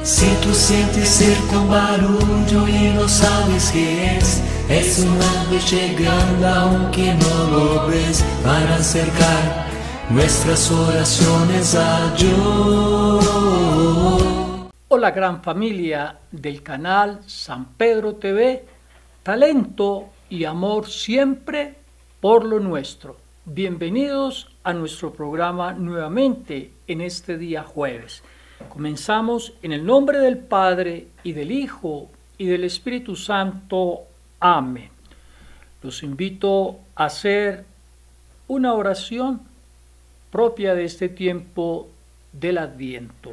Si tú sientes cerca un barullo y no sabes qué es un ángel llegando aunque no lo ves, para acercar nuestras oraciones a Dios. Hola gran familia del canal San Pedro TV, talento y amor siempre por lo nuestro. Bienvenidos a nuestro programa nuevamente en este día jueves. Comenzamos en el nombre del Padre y del Hijo y del Espíritu Santo. Amén. Los invito a hacer una oración propia de este tiempo del Adviento.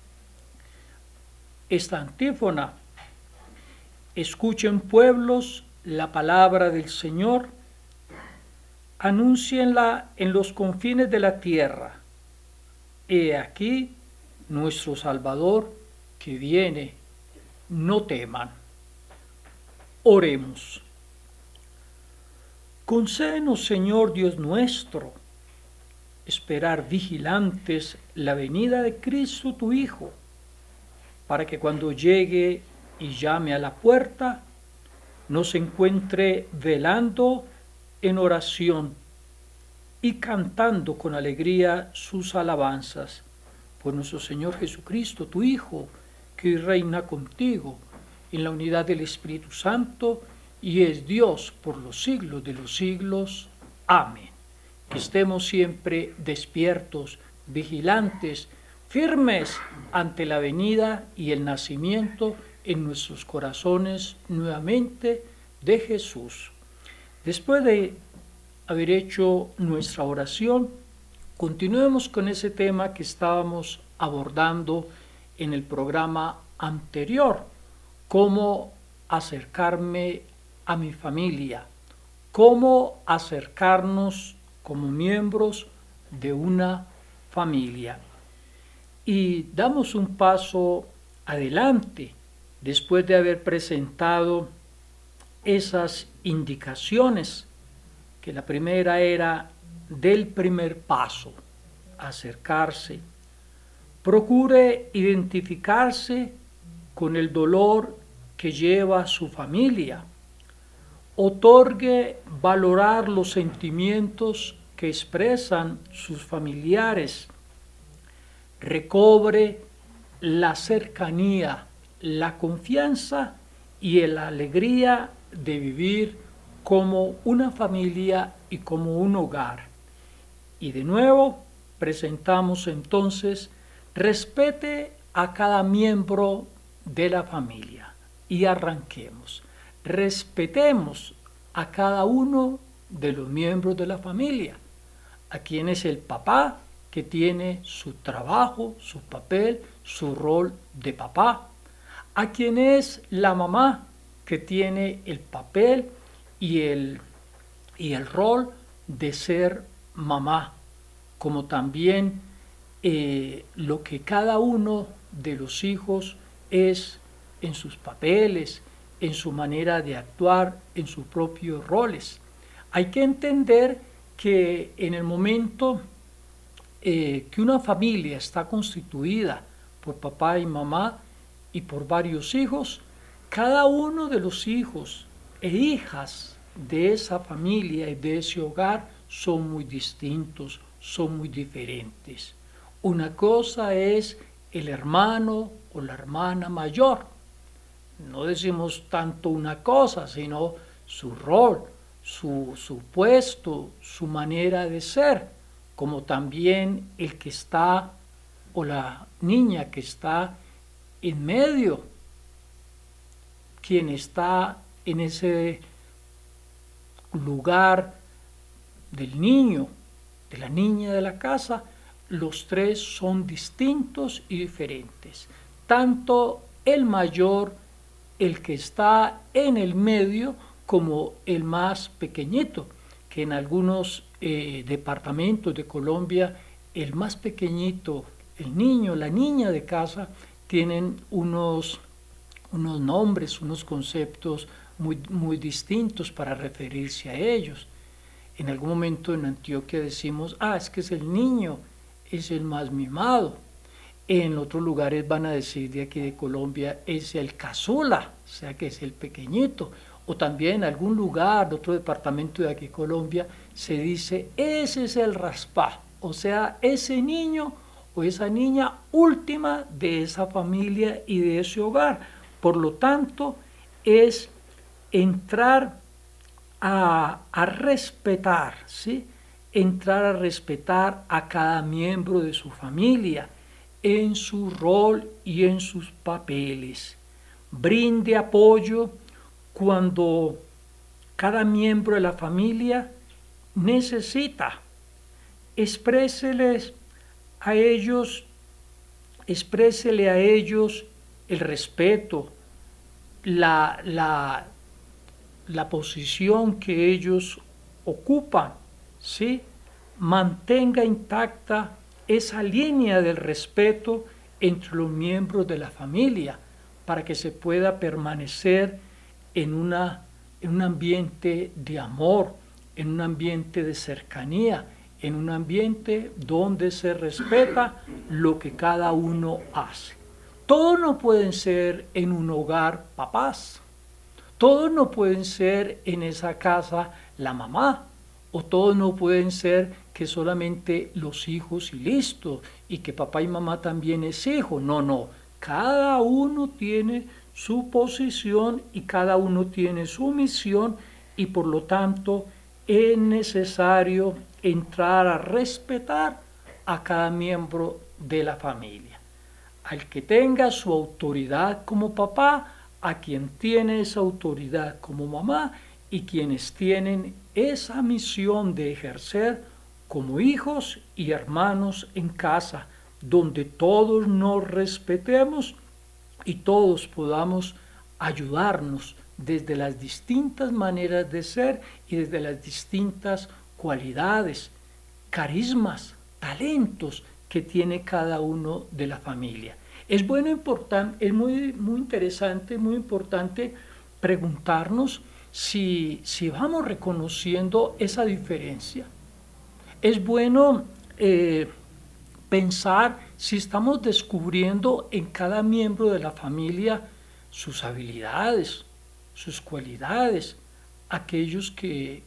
Esta antífona: escuchen pueblos la palabra del Señor, anúncienla en los confines de la tierra. He aquí nuestro Salvador que viene, no teman. Oremos. Concédenos, Señor Dios nuestro, esperar vigilantes la venida de Cristo tu Hijo, para que cuando llegue y llame a la puerta, nos encuentre velando en oración y cantando con alegría sus alabanzas. Por nuestro Señor Jesucristo, tu Hijo, que reina contigo en la unidad del Espíritu Santo y es Dios por los siglos de los siglos. Amén. Que estemos siempre despiertos, vigilantes, firmes ante la venida y el nacimiento en nuestros corazones nuevamente de Jesús. Después de haber hecho nuestra oración, continuemos con ese tema que estábamos abordando en el programa anterior: cómo acercarme a mi familia, cómo acercarnos como miembros de una familia. Y damos un paso adelante después de haber presentado esas indicaciones, que la primera era del primer paso, acercarse. Procure identificarse con el dolor que lleva su familia. Otorgue valorar los sentimientos que expresan sus familiares. Recobre la cercanía, la confianza y la alegría de vivir como una familia y como un hogar. Y de nuevo presentamos entonces: respete a cada miembro de la familia. Y arranquemos. Respetemos a cada uno de los miembros de la familia. A quien es el papá, que tiene su trabajo, su papel, su rol de papá. A quien es la mamá, que tiene el papel y el rol de ser mamá, como también lo que cada uno de los hijos es en sus papeles, en su manera de actuar, en sus propios roles. Hay que entender que en el momento que una familia está constituida por papá y mamá y por varios hijos, cada uno de los hijos e hijas de esa familia y de ese hogar son muy distintos, son muy diferentes. Una cosa es el hermano o la hermana mayor. No decimos tanto una cosa, sino su rol, su puesto, su manera de ser, como también el que está o la niña que está en medio, quien está en ese lugar del niño, de la niña de la casa. Los tres son distintos y diferentes. Tanto el mayor, el que está en el medio, como el más pequeñito, que en algunos departamentos de Colombia, el más pequeñito, el niño, la niña de casa, tienen unos nombres, unos conceptos muy distintos para referirse a ellos. En algún momento en Antioquia decimos: es que es el niño, es el más mimado. En otros lugares van a decir de aquí de Colombia es el cazola, o sea que es el pequeñito. O también en algún lugar de otro departamento de aquí de Colombia se dice ese es el raspá, o sea, ese niño o esa niña última de esa familia y de ese hogar. Por lo tanto, es entrar a respetar, ¿sí? Entrar a respetar a cada miembro de su familia en su rol y en sus papeles. Brinde apoyo cuando cada miembro de la familia necesita. Exprésele a ellos el respeto, la posición que ellos ocupan, ¿sí? Mantenga intacta esa línea del respeto entre los miembros de la familia para que se pueda permanecer en un ambiente de amor, en un ambiente de cercanía, en un ambiente donde se respeta lo que cada uno hace. Todos no pueden ser en un hogar papás, todos no pueden ser en esa casa la mamá, o todos no pueden ser que solamente los hijos y listo, y que papá y mamá también es hijo. No, no, cada uno tiene su posición y cada uno tiene su misión, y por lo tanto es necesario entrar a respetar a cada miembro de la familia. Al que tenga su autoridad como papá, a quien tiene esa autoridad como mamá y quienes tienen esa misión de ejercer como hijos y hermanos en casa, donde todos nos respetemos y todos podamos ayudarnos desde las distintas maneras de ser y desde las distintas cualidades, carismas, talentos que tiene cada uno de la familia. Es bueno, importante, es muy interesante, muy importante preguntarnos si vamos reconociendo esa diferencia. Es bueno pensar si estamos descubriendo en cada miembro de la familia sus habilidades, sus cualidades, aquellos que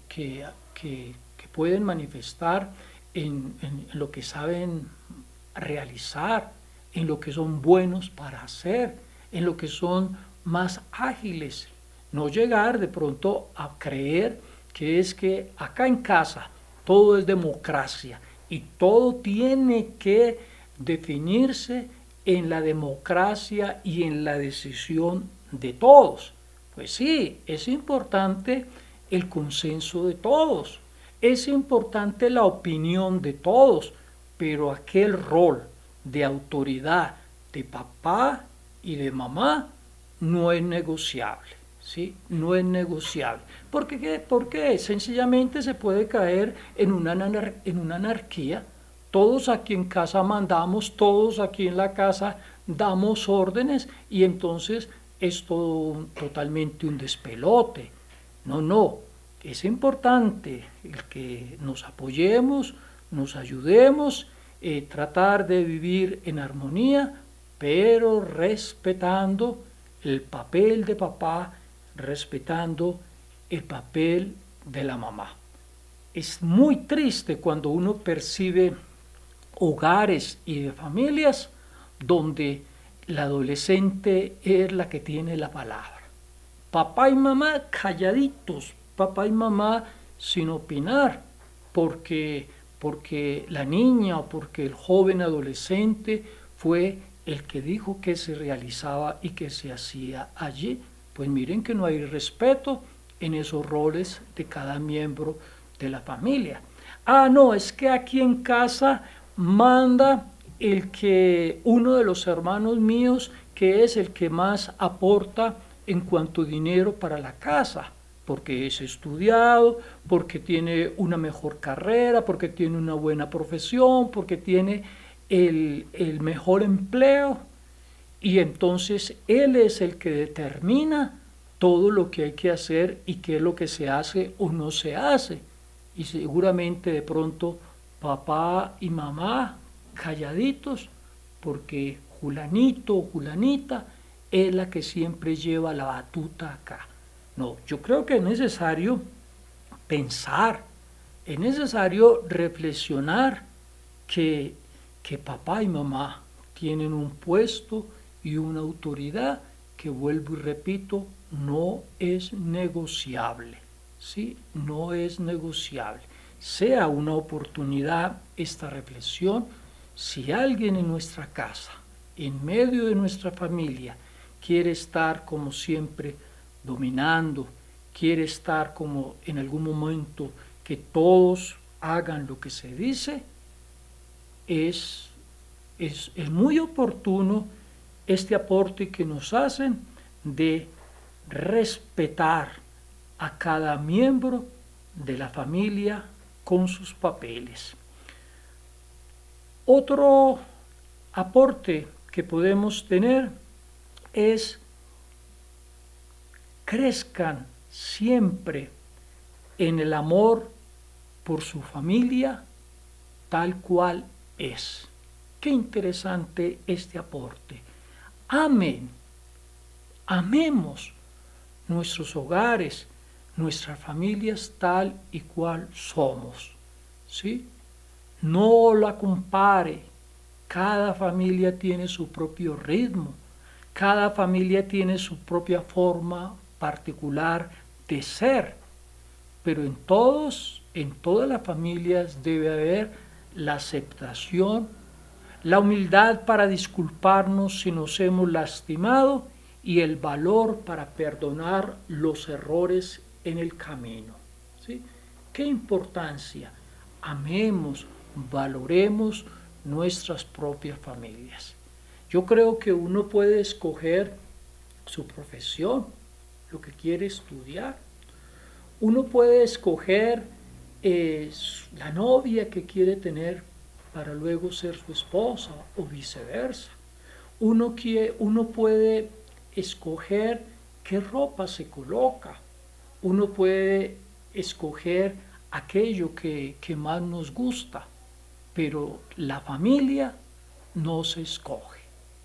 pueden manifestar en lo que saben realizar, en lo que son buenos para hacer, en lo que son más ágiles. No llegar de pronto a creer que es que acá en casa todo es democracia y todo tiene que definirse en la democracia y en la decisión de todos. Pues sí, es importante el consenso de todos, es importante la opinión de todos, pero aquel rol de autoridad de papá y de mamá no es negociable, ¿sí? No es negociable. ¿Por qué? Sencillamente se puede caer en una anarquía. Todos aquí en casa mandamos, todos aquí en la casa damos órdenes y entonces es todo totalmente un despelote. No, es importante el que nos apoyemos, nos ayudemos, tratar de vivir en armonía, pero respetando el papel de papá, respetando el papel de la mamá. Es muy triste cuando uno percibe hogares y de familias donde la adolescente es la que tiene la palabra. Papá y mamá calladitos, papá y mamá sin opinar, porque la niña o porque el joven adolescente fue el que dijo que se realizaba y que se hacía allí. Pues miren que no hay respeto en esos roles de cada miembro de la familia. No, es que aquí en casa manda uno de los hermanos míos, que es el que más aporta en cuanto a dinero para la casa, porque es estudiado, porque tiene una mejor carrera, porque tiene una buena profesión, porque tiene el mejor empleo, y entonces él es el que determina todo lo que hay que hacer y qué es lo que se hace o no se hace. Y seguramente de pronto papá y mamá calladitos porque Julanito o Julanita es la que siempre lleva la batuta acá. No, yo creo que es necesario pensar, es necesario reflexionar que papá y mamá tienen un puesto y una autoridad que, vuelvo y repito, no es negociable, ¿sí? No es negociable. Sea una oportunidad esta reflexión, si alguien en nuestra casa, en medio de nuestra familia, quiere estar como siempre dominando, quiere estar como en algún momento que todos hagan lo que se dice, es muy oportuno este aporte que nos hacen de respetar a cada miembro de la familia con sus papeles. Otro aporte que podemos tener es: crezcan siempre en el amor por su familia tal cual es. Qué interesante este aporte. Amemos nuestros hogares, nuestras familias tal y cual somos, ¿sí? No la compare. Cada familia tiene su propio ritmo, cada familia tiene su propia forma particular de ser, pero en todas las familias debe haber la aceptación, la humildad para disculparnos si nos hemos lastimado y el valor para perdonar los errores en el camino, ¿sí? ¿Qué importancia? Amemos, valoremos nuestras propias familias. Yo creo que uno puede escoger su profesión, lo que quiere estudiar. Uno puede escoger la novia que quiere tener para luego ser su esposa o viceversa. Uno puede escoger qué ropa se coloca. Uno puede escoger aquello que más nos gusta, pero la familia no se escoge.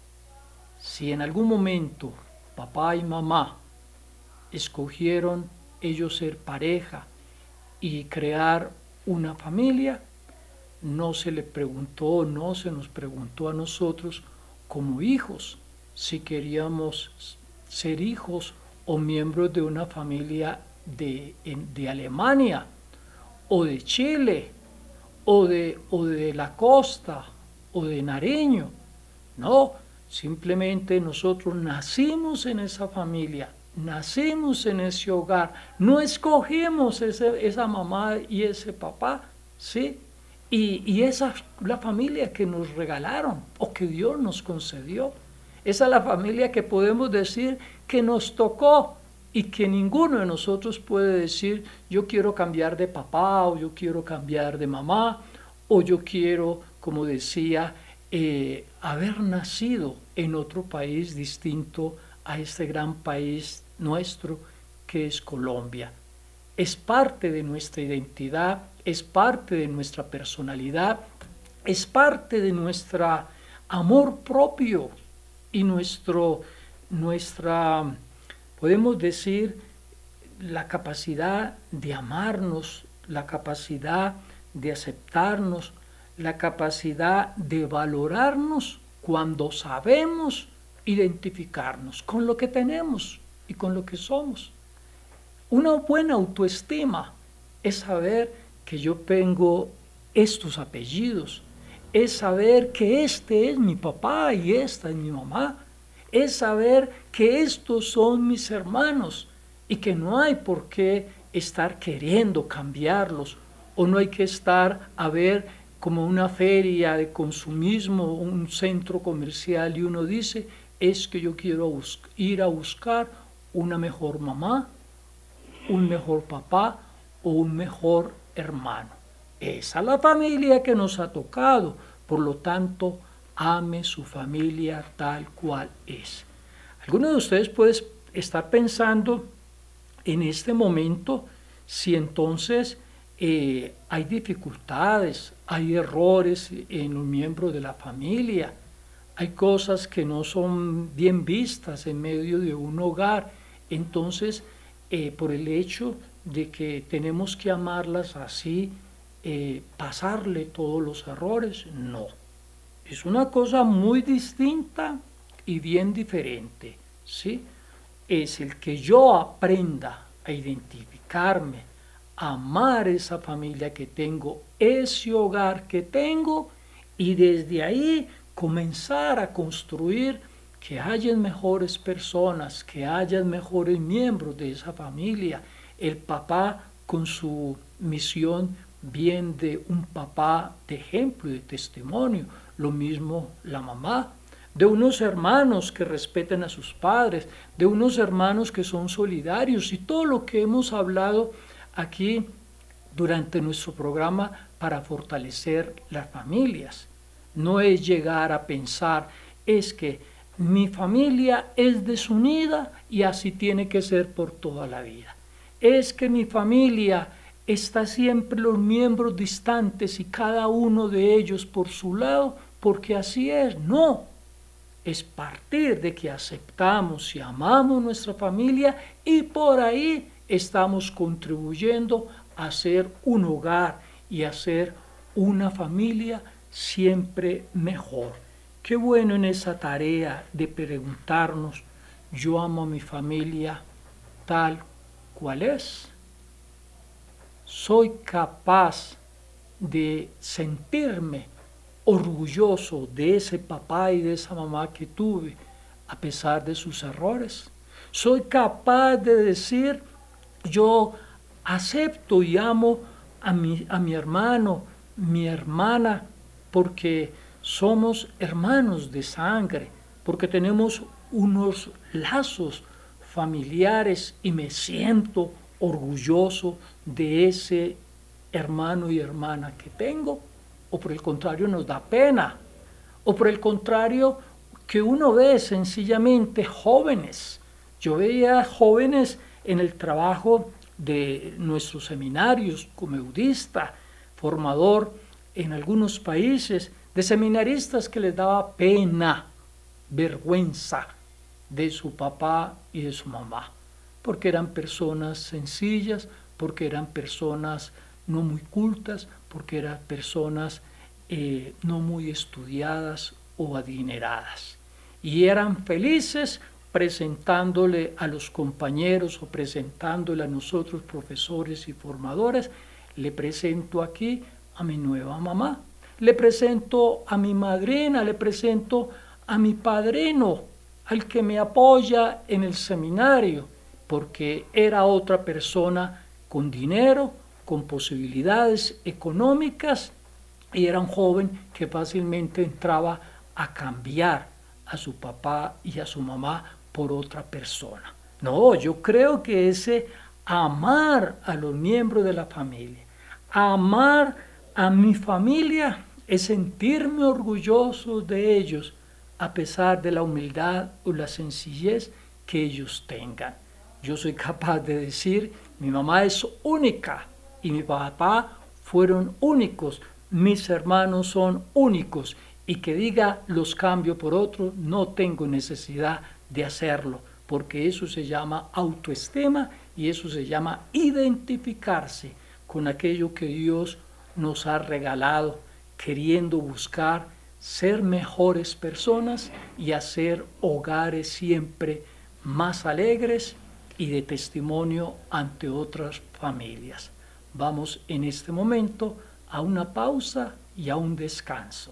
Si en algún momento papá y mamá escogieron ellos ser pareja y crear una familia, no se nos preguntó a nosotros como hijos si queríamos ser hijos o miembros de una familia de Alemania o de Chile o de la costa o de Nariño. No, simplemente nosotros nacimos en esa familia, nacimos en ese hogar, no escogimos esa mamá y ese papá, ¿sí? Y esa es la familia que nos regalaron o que Dios nos concedió. Esa es la familia que podemos decir que nos tocó y que ninguno de nosotros puede decir: yo quiero cambiar de papá o yo quiero cambiar de mamá o yo quiero, como decía, haber nacido en otro país distinto a este gran país nuestro que es Colombia. Es parte de nuestra identidad, es parte de nuestra personalidad, es parte de nuestro amor propio y nuestra, podemos decir, la capacidad de amarnos, la capacidad de aceptarnos, la capacidad de valorarnos cuando sabemos identificarnos con lo que tenemos y con lo que somos. Una buena autoestima es saber que yo tengo estos apellidos, es saber que este es mi papá y esta es mi mamá, es saber que estos son mis hermanos y que no hay por qué estar queriendo cambiarlos o no hay que estar a ver como una feria de consumismo, un centro comercial y uno dice: es que yo quiero ir a buscar una mejor mamá, un mejor papá o un mejor hermano. Esa es la familia que nos ha tocado, por lo tanto, ame su familia tal cual es. Algunos de ustedes pueden estar pensando en este momento si entonces hay dificultades, hay errores en un miembro de la familia, hay cosas que no son bien vistas en medio de un hogar. Entonces, por el hecho de que tenemos que amarlas así, pasarle todos los errores, no. Es una cosa muy distinta y bien diferente, ¿sí? Es el que yo aprenda a identificarme, a amar esa familia que tengo, ese hogar que tengo, y desde ahí comenzar a construir que hayan mejores personas, que hayan mejores miembros de esa familia. El papá con su misión bien de un papá de ejemplo y de testimonio, lo mismo la mamá, de unos hermanos que respeten a sus padres, de unos hermanos que son solidarios, y todo lo que hemos hablado aquí durante nuestro programa para fortalecer las familias. No es llegar a pensar, es que mi familia es desunida y así tiene que ser por toda la vida. Es que mi familia está siempre los miembros distantes y cada uno de ellos por su lado, porque así es. No, es partir de que aceptamos y amamos nuestra familia, y por ahí estamos contribuyendo a ser un hogar y a ser una familia siempre mejor. Qué bueno en esa tarea de preguntarnos, yo amo a mi familia tal cual es. Soy capaz de sentirme orgulloso de ese papá y de esa mamá que tuve, a pesar de sus errores. Soy capaz de decir, yo acepto y amo a mi hermano, mi hermana, porque somos hermanos de sangre, porque tenemos unos lazos familiares y me siento orgulloso de ese hermano y hermana que tengo. O por el contrario nos da pena, o por el contrario que uno ve sencillamente jóvenes. Yo veía jóvenes en el trabajo de nuestros seminarios como eudista, formador en algunos países, de seminaristas que les daba pena, vergüenza de su papá y de su mamá, porque eran personas sencillas, porque eran personas no muy cultas, porque eran personas no muy estudiadas o adineradas. Y eran felices presentándole a los compañeros o presentándole a nosotros, profesores y formadores, le presento aquí a mi nueva mamá, le presento a mi madrina, le presento a mi padrino, al que me apoya en el seminario, porque era otra persona con dinero, con posibilidades económicas, y era un joven que fácilmente entraba a cambiar a su papá y a su mamá por otra persona. No, yo creo que ese amar a los miembros de la familia, amar a mi familia, es sentirme orgulloso de ellos, a pesar de la humildad o la sencillez que ellos tengan. Yo soy capaz de decir, mi mamá es única y mi papá fueron únicos, mis hermanos son únicos, y que diga los cambio por otros, no tengo necesidad de hacerlo, porque eso se llama autoestima y eso se llama identificarse con aquello que Dios nos ha regalado, queriendo buscar ser mejores personas y hacer hogares siempre más alegres y de testimonio ante otras familias. Vamos en este momento a una pausa y a un descanso.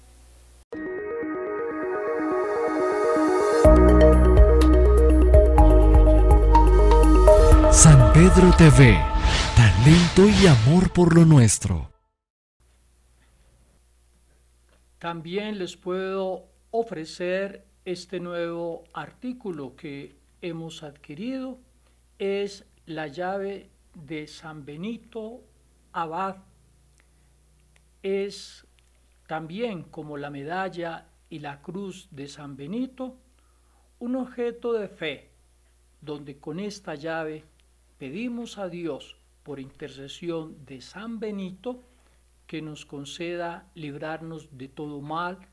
San Pedro TV, talento y amor por lo nuestro. También les puedo ofrecer este nuevo artículo que hemos adquirido. Es la llave de San Benito Abad. Es también, como la medalla y la cruz de San Benito, un objeto de fe, donde con esta llave pedimos a Dios, por intercesión de San Benito, que nos conceda librarnos de todo mal,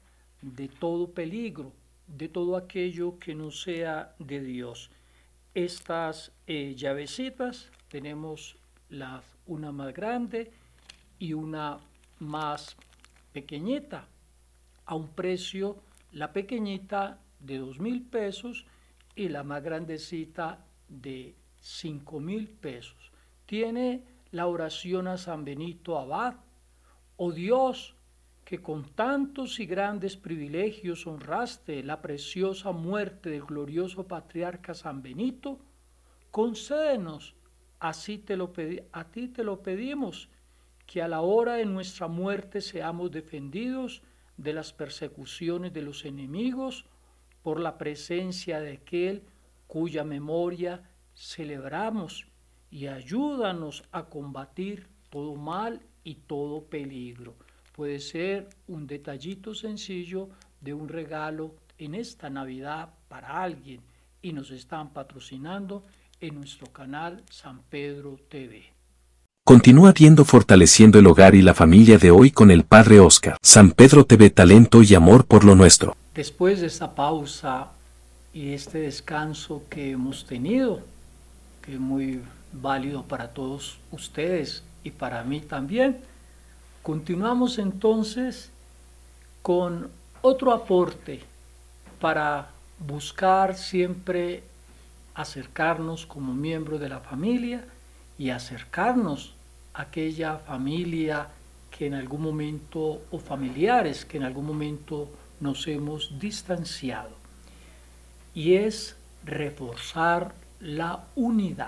de todo peligro, de todo aquello que no sea de Dios. Estas llavecitas tenemos una más grande y una más pequeñita, a un precio, la pequeñita de 2,000 pesos y la más grandecita de 5,000 pesos. Tiene la oración a San Benito Abad: oh Dios, que con tantos y grandes privilegios honraste la preciosa muerte del glorioso patriarca San Benito, concédenos, a ti te lo pedimos, que a la hora de nuestra muerte seamos defendidos de las persecuciones de los enemigos por la presencia de aquel cuya memoria celebramos, y ayúdanos a combatir todo mal y todo peligro. Puede ser un detallito sencillo de un regalo en esta Navidad para alguien, y nos están patrocinando en nuestro canal San Pedro TV. Continúa viendo Fortaleciendo el Hogar y la Familia de hoy con el Padre Oscar. San Pedro TV, talento y amor por lo nuestro. Después de esta pausa y este descanso que hemos tenido, que es muy válido para todos ustedes y para mí también, continuamos entonces con otro aporte para buscar siempre acercarnos como miembro de la familia y acercarnos a aquella familia que en algún momento, o familiares que en algún momento nos hemos distanciado, y es reforzar la unidad.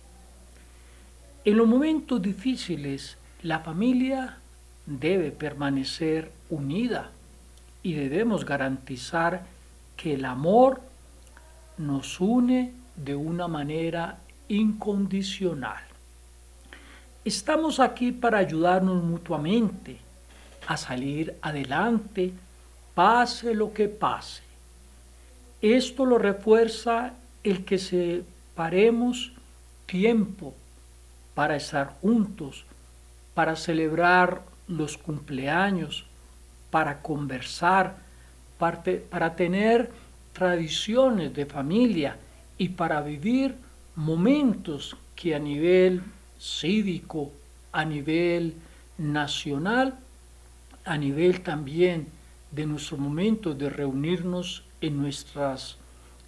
En los momentos difíciles, la familia debe permanecer unida y debemos garantizar que el amor nos une de una manera incondicional. Estamos aquí para ayudarnos mutuamente a salir adelante, pase lo que pase. Esto lo refuerza el que separemos tiempo para estar juntos, para celebrar los cumpleaños, para conversar, para tener tradiciones de familia y para vivir momentos que a nivel cívico, a nivel nacional, a nivel también de nuestro momento de reunirnos en nuestros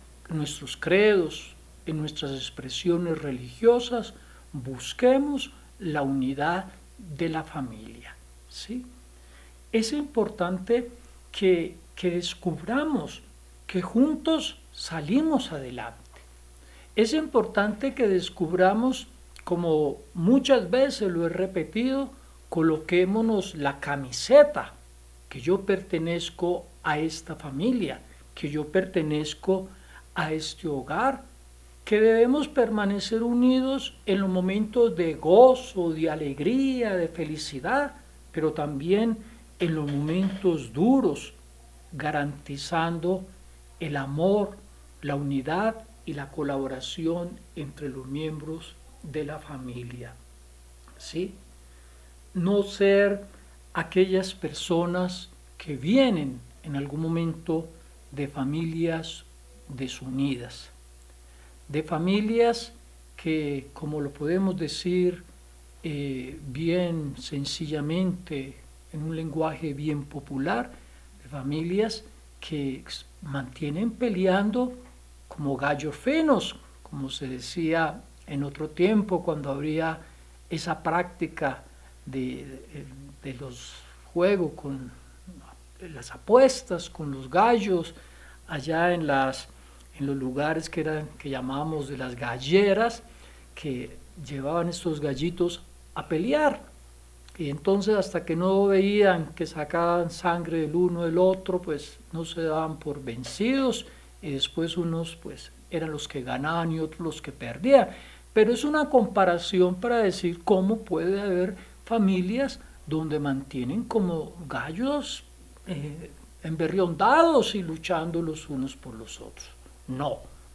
credos, en nuestras expresiones religiosas, busquemos la unidad de la familia, ¿sí? Es importante que descubramos que juntos salimos adelante. Es importante que descubramos, como muchas veces lo he repetido, coloquémonos la camiseta, que yo pertenezco a esta familia, que yo pertenezco a este hogar, que debemos permanecer unidos en los momentos de gozo, de alegría, de felicidad, pero también en los momentos duros, garantizando el amor, la unidad y la colaboración entre los miembros de la familia, ¿sí? No ser aquellas personas que vienen en algún momento de familias desunidas, de familias que, como lo podemos decir bien sencillamente, en un lenguaje bien popular, de familias que mantienen peleando como gallos finos, como se decía en otro tiempo cuando habría esa práctica de los juegos con las apuestas, con los gallos, allá en los lugares que llamábamos de las galleras, que llevaban estos gallitos a pelear. Y entonces hasta que no veían que sacaban sangre del uno del otro, pues no se daban por vencidos, y después unos pues eran los que ganaban y otros los que perdían. Pero es una comparación para decir cómo puede haber familias donde mantienen como gallos emberriondados y luchando los unos por los otros. No.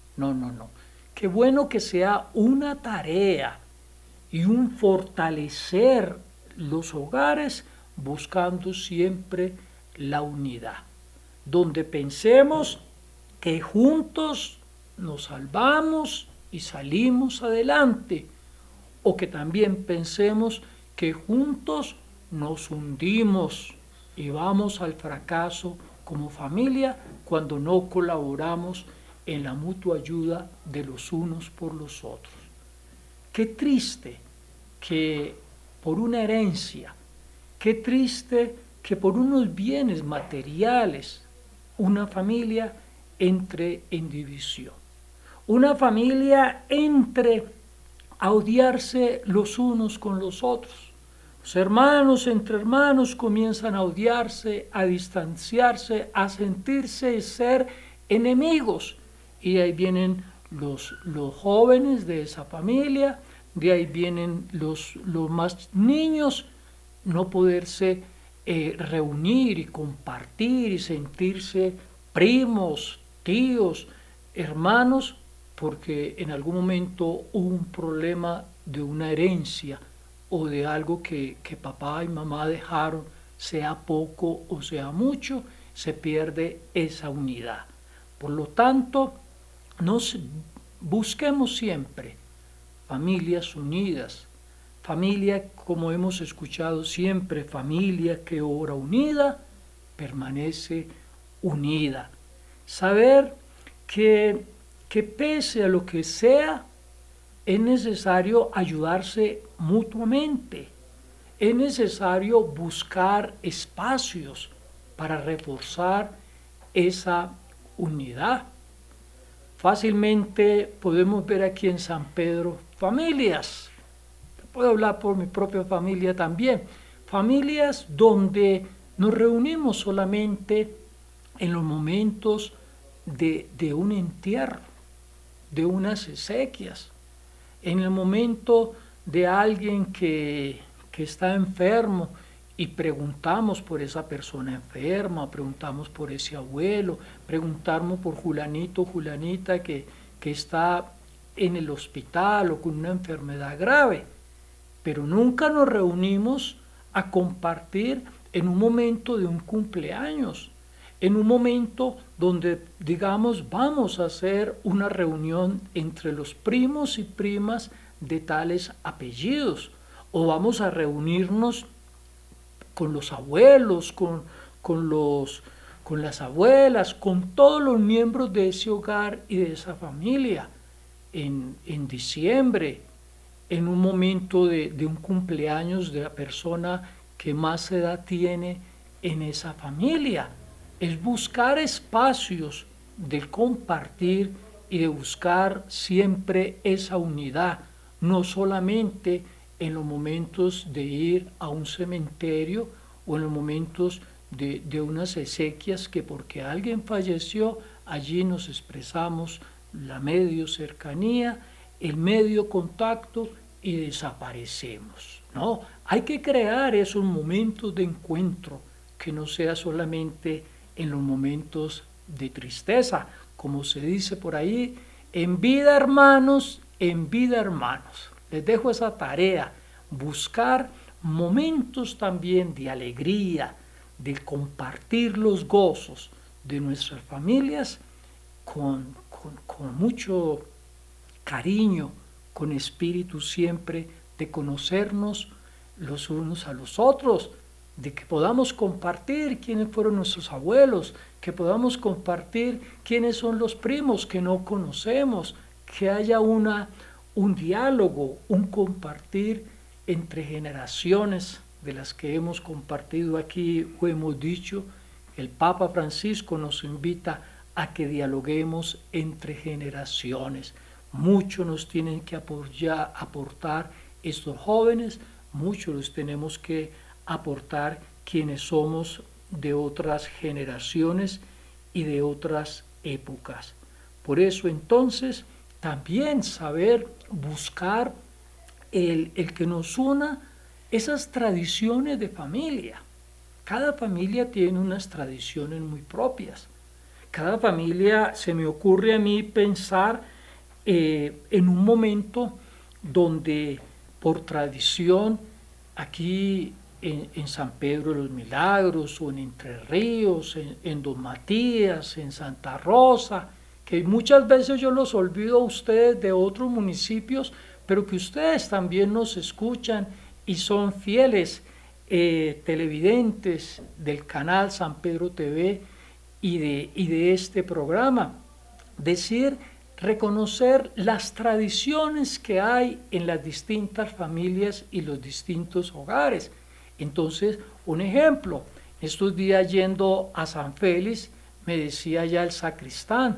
Qué bueno que sea una tarea y un fortalecer los hogares buscando siempre la unidad. donde pensemos que juntos nos salvamos y salimos adelante, o que también pensemos que juntos nos hundimos y vamos al fracaso como familia cuando no colaboramos en la mutua ayuda de los unos por los otros. Qué triste que por una herencia, qué triste que por unos bienes materiales una familia entre en división. Una familia entre a odiarse los unos con los otros. Los hermanos entre hermanos comienzan a odiarse, a distanciarse, a sentirse ser enemigos. Y ahí vienen los jóvenes de esa familia, de ahí vienen los más niños, no poderse reunir y compartir y sentirse primos, tíos, hermanos, porque en algún momento hubo un problema de una herencia o de algo que papá y mamá dejaron, sea poco o sea mucho, se pierde esa unidad. Por lo tanto, busquemos siempre familias unidas, familia, como hemos escuchado siempre, familia que obra unida, permanece unida. Saber que pese a lo que sea, es necesario ayudarse mutuamente. Es necesario buscar espacios para reforzar esa unidad. Fácilmente podemos ver aquí en San Pedro familias. Puedo hablar por mi propia familia también. Familias donde nos reunimos solamente en los momentos de un entierro, de unas exequias, en el momento de alguien que está enfermo y preguntamos por esa persona enferma, preguntamos por ese abuelo, preguntamos por Julanito, Julanita que está en el hospital o con una enfermedad grave, pero nunca nos reunimos a compartir en un momento de un cumpleaños, en un momento donde, digamos, vamos a hacer una reunión entre los primos y primas de tales apellidos, o vamos a reunirnos con los abuelos, con las abuelas, con todos los miembros de ese hogar y de esa familia, en diciembre, en un momento de un cumpleaños de la persona que más edad tiene en esa familia. Es buscar espacios de compartir y de buscar siempre esa unidad, no solamente en los momentos de ir a un cementerio o en los momentos de unas exequias que porque alguien falleció, allí nos expresamos la medio cercanía, el medio contacto y desaparecemos. No, hay que crear esos momentos de encuentro que no sea solamente en los momentos de tristeza, como se dice por ahí, en vida hermanos, en vida hermanos. Les dejo esa tarea, buscar momentos también de alegría, de compartir los gozos de nuestras familias con mucho cariño, con espíritu siempre de conocernos los unos a los otros, de que podamos compartir quiénes fueron nuestros abuelos, que podamos compartir quiénes son los primos que no conocemos, que haya un diálogo, un compartir entre generaciones de las que hemos compartido aquí o hemos dicho. El Papa Francisco nos invita a que dialoguemos entre generaciones. Mucho nos tienen que aportar estos jóvenes, mucho los tenemos que aportar quienes somos de otras generaciones y de otras épocas. Por eso entonces también saber buscar el que nos una esas tradiciones de familia. Cada familia tiene unas tradiciones muy propias. Cada familia, se me ocurre a mí pensar en un momento donde por tradición aquí en San Pedro de los Milagros o en Entre Ríos, en Don Matías, en Santa Rosa, que muchas veces yo los olvido a ustedes de otros municipios, pero que ustedes también nos escuchan y son fieles televidentes del canal San Pedro TV y de este programa. Reconocer las tradiciones que hay en las distintas familias y los distintos hogares. Entonces, un ejemplo, estos días yendo a San Félix, me decía ya el sacristán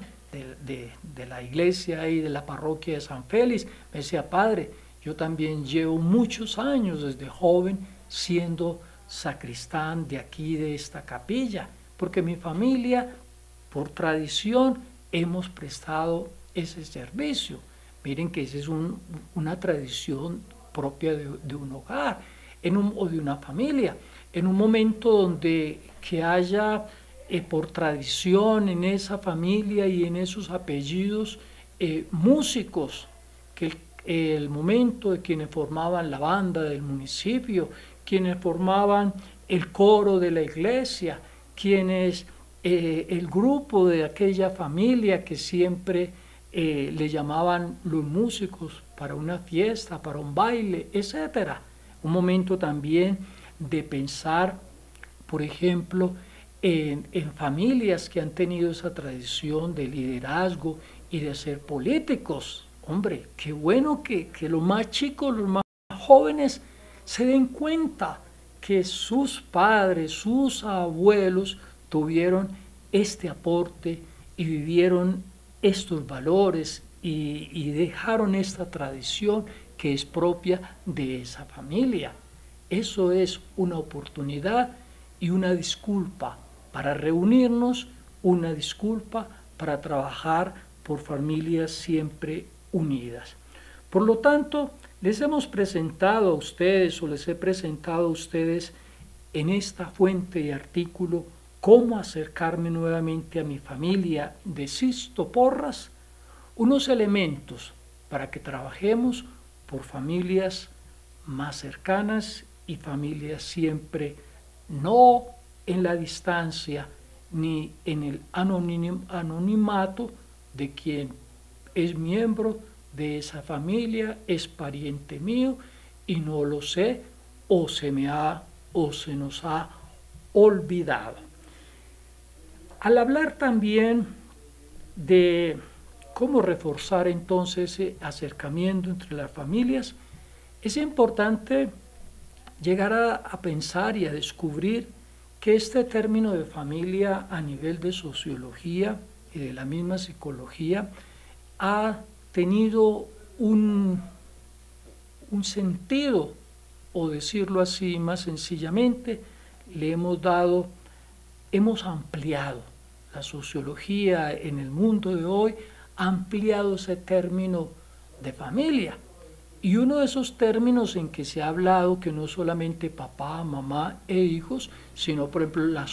de la iglesia y de la parroquia de San Félix, me decía: padre, yo también llevo muchos años desde joven siendo sacristán de aquí, de esta capilla, porque mi familia, por tradición, hemos prestado ese servicio. Miren que esa es una tradición propia de un hogar o de una familia. En un momento donde que haya por tradición en esa familia y en esos apellidos músicos, que el momento de quienes formaban la banda del municipio, quienes formaban el coro de la iglesia, quienes el grupo de aquella familia que siempre le llamaban los músicos para una fiesta, para un baile, etc. Un momento también de pensar, por ejemplo, en familias que han tenido esa tradición de liderazgo y de ser políticos. Hombre, qué bueno que los más chicos, los más jóvenes se den cuenta que sus padres, sus abuelos tuvieron este aporte y vivieron estos valores y dejaron esta tradición que es propia de esa familia. Eso es una oportunidad y una disculpa para reunirnos, una disculpa para trabajar por familias siempre unidas. Por lo tanto, les hemos presentado a ustedes o les he presentado a ustedes en esta fuente y artículo cómo acercarme nuevamente a mi familia de Sisto Porras, unos elementos para que trabajemos por familias más cercanas y familias siempre no en la distancia ni en el anonimato de quien es miembro de esa familia, es pariente mío y no lo sé o se nos ha olvidado. Al hablar también de cómo reforzar entonces ese acercamiento entre las familias, es importante llegar a pensar y a descubrir que este término de familia a nivel de sociología y de la misma psicología ha tenido un sentido, o decirlo así más sencillamente, hemos ampliado la sociología en el mundo de hoy, ha ampliado ese término de familia. Y uno de esos términos en que se ha hablado, que no solamente papá, mamá e hijos, sino por ejemplo la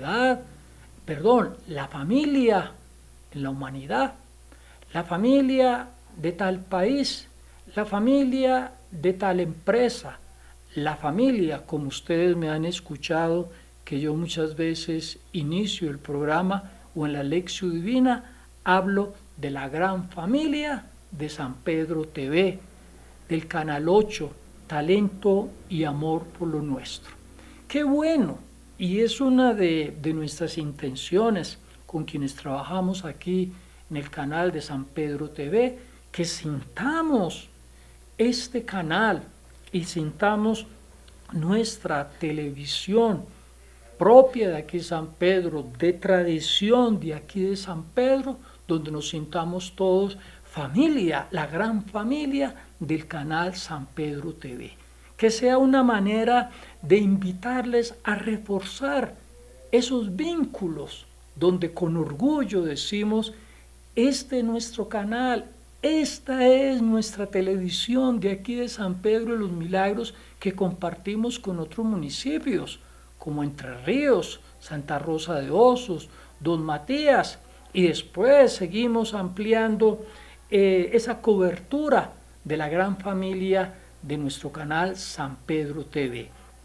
familia en la humanidad, la familia de tal país, la familia de tal empresa, la familia, como ustedes me han escuchado, que yo muchas veces inicio el programa o en la Lección Divina, hablo de la gran familia de San Pedro TV, del Canal 8, Talento y Amor por lo Nuestro. ¡Qué bueno! Y es una de nuestras intenciones con quienes trabajamos aquí en el canal de San Pedro TV, que sintamos este canal y sintamos nuestra televisión propia de aquí de San Pedro, de tradición de aquí de San Pedro, donde nos sintamos todos familia, la gran familia del canal San Pedro TV. Que sea una manera de invitarles a reforzar esos vínculos donde con orgullo decimos: este es nuestro canal, esta es nuestra televisión de aquí de San Pedro de los Milagros, que compartimos con otros municipios como Entre Ríos, Santa Rosa de Osos, Don Matías, y después seguimos ampliando esa cobertura de la gran familia de nuestro canal San Pedro TV.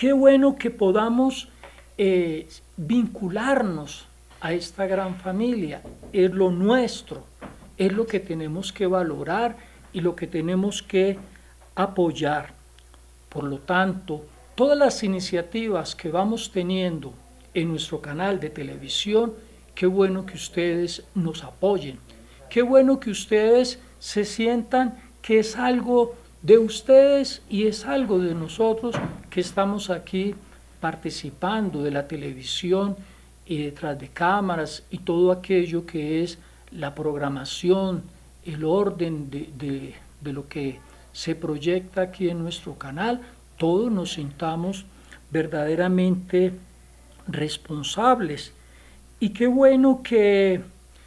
Qué bueno que podamos vincularnos a esta gran familia. Es lo nuestro, es lo que tenemos que valorar y lo que tenemos que apoyar. Por lo tanto, todas las iniciativas que vamos teniendo en nuestro canal de televisión, qué bueno que ustedes nos apoyen. Qué bueno que ustedes se sientan que es algo de ustedes y es algo de nosotros que estamos aquí participando de la televisión y detrás de cámaras y todo aquello que es la programación, el orden de lo que se proyecta aquí en nuestro canal. Todos nos sintamos verdaderamente responsables. Y qué bueno que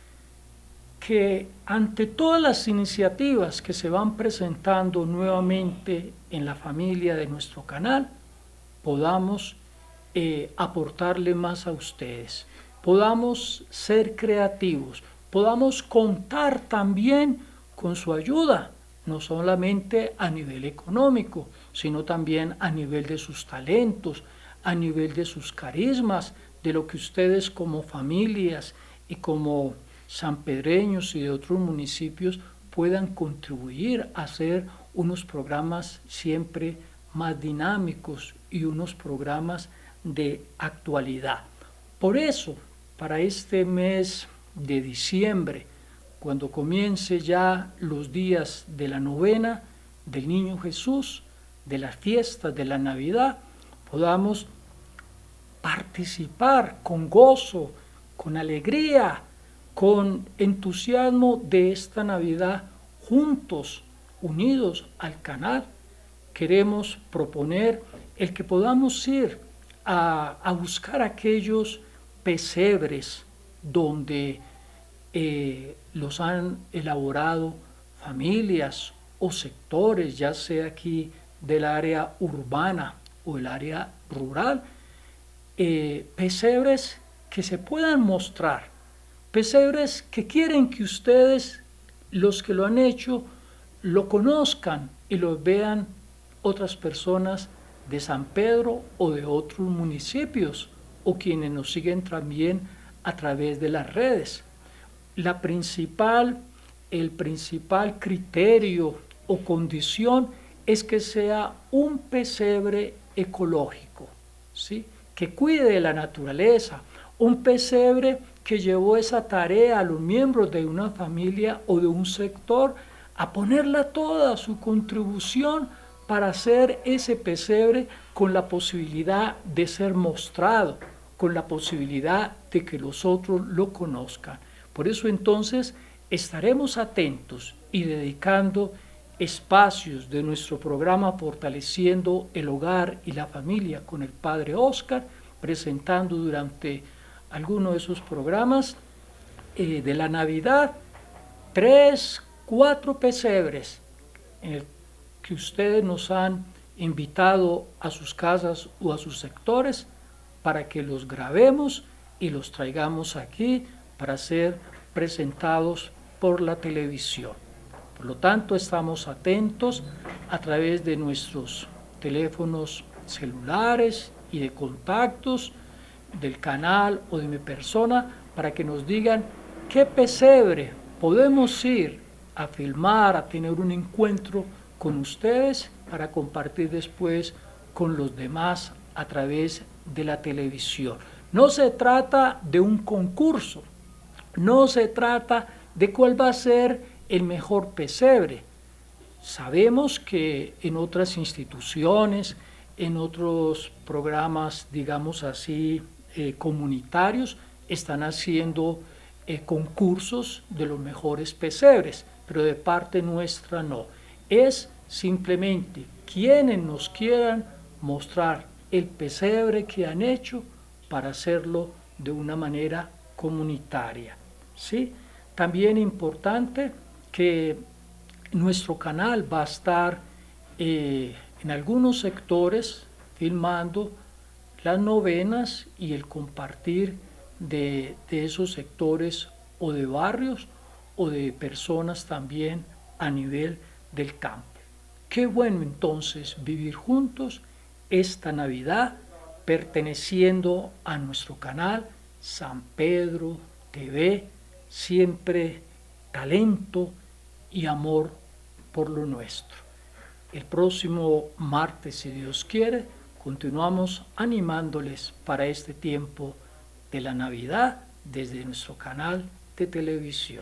ante todas las iniciativas que se van presentando nuevamente en la familia de nuestro canal, podamos aportarle más a ustedes, podamos ser creativos, podamos contar también con su ayuda, no solamente a nivel económico, sino también a nivel de sus talentos, a nivel de sus carismas, de lo que ustedes como familias y como sanpedreños y de otros municipios puedan contribuir a hacer unos programas siempre más dinámicos y unos programas de actualidad. Por eso, para este mes de diciembre, cuando comience ya los días de la novena del Niño Jesús, de las fiestas de la Navidad, podamos participar con gozo, con alegría, con entusiasmo de esta Navidad juntos, unidos al canal. Queremos proponer el que podamos ir a buscar aquellos pesebres donde los han elaborado familias o sectores, ya sea aquí del área urbana o el área rural, pesebres que se puedan mostrar, pesebres que quieren que ustedes, los que lo han hecho, lo conozcan y lo vean otras personas de San Pedro o de otros municipios o quienes nos siguen también a través de las redes. El principal criterio o condición es que sea un pesebre ecológico, ¿sí? Que cuide de la naturaleza, un pesebre que llevó esa tarea a los miembros de una familia o de un sector a ponerla toda su contribución para hacer ese pesebre con la posibilidad de ser mostrado, con la posibilidad de que los otros lo conozcan. Por eso entonces estaremos atentos y dedicando espacios de nuestro programa Fortaleciendo el Hogar y la Familia con el Padre Óscar, presentando durante alguno de esos programas de la Navidad 3, 4 pesebres en el que ustedes nos han invitado a sus casas o a sus sectores para que los grabemos y los traigamos aquí para ser presentados por la televisión. Por lo tanto, estamos atentos a través de nuestros teléfonos celulares y de contactos del canal o de mi persona para que nos digan qué pesebre podemos ir a filmar, a tener un encuentro con ustedes para compartir después con los demás a través de la televisión. No se trata de un concurso, no se trata de cuál va a ser el mejor pesebre. Sabemos que en otras instituciones, en otros programas, digamos así, comunitarios, están haciendo concursos de los mejores pesebres, pero de parte nuestra no. Es simplemente quienes nos quieran mostrar el pesebre que han hecho para hacerlo de una manera comunitaria, ¿sí? También importante que nuestro canal va a estar en algunos sectores filmando las novenas y el compartir de esos sectores o de barrios o de personas también a nivel del campo. Qué bueno entonces vivir juntos esta Navidad perteneciendo a nuestro canal San Pedro TV, siempre talento y amor por lo nuestro. El próximo martes, si Dios quiere, continuamos animándoles para este tiempo de la Navidad desde nuestro canal de televisión.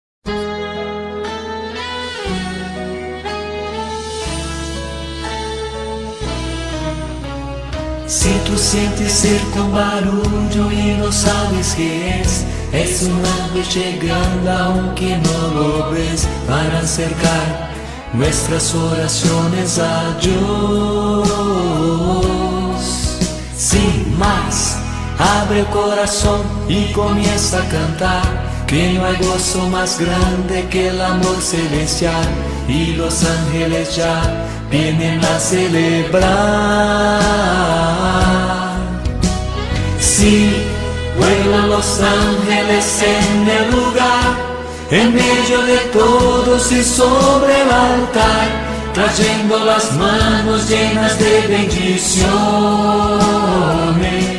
Si tú sientes cerca un barullo y no sabes qué es un ángel llegando aunque no lo ves, para acercar nuestras oraciones a Dios. Sin más, abre el corazón y comienza a cantar, que no hay gozo más grande que el amor celestial, y los ángeles ya vienen a celebrar. Sí, vuelan los ángeles en el lugar, en medio de todos y sobre el altar, trayendo las manos llenas de bendiciones.